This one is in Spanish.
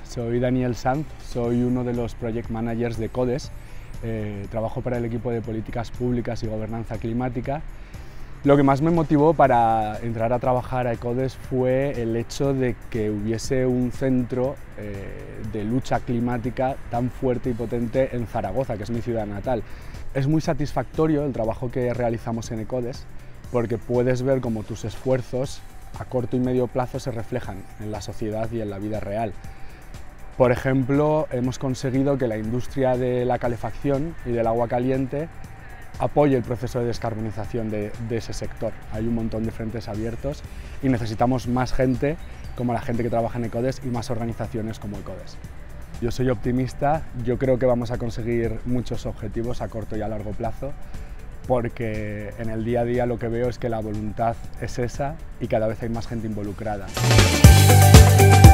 soy Daniel Sanz, soy uno de los Project Managers de CODES, trabajo para el equipo de Políticas Públicas y Gobernanza Climática. Lo que más me motivó para entrar a trabajar a CODES fue el hecho de que hubiese un centro de lucha climática tan fuerte y potente en Zaragoza, que es mi ciudad natal. Es muy satisfactorio el trabajo que realizamos en CODES porque puedes ver cómo tus esfuerzos a corto y medio plazo se reflejan en la sociedad y en la vida real. Por ejemplo, hemos conseguido que la industria de la calefacción y del agua caliente apoye el proceso de descarbonización de ese sector. Hay un montón de frentes abiertos y necesitamos más gente como la gente que trabaja en CODES y más organizaciones como CODES. Yo soy optimista, yo creo que vamos a conseguir muchos objetivos a corto y a largo plazo, porque en el día a día lo que veo es que la voluntad es esa y cada vez hay más gente involucrada.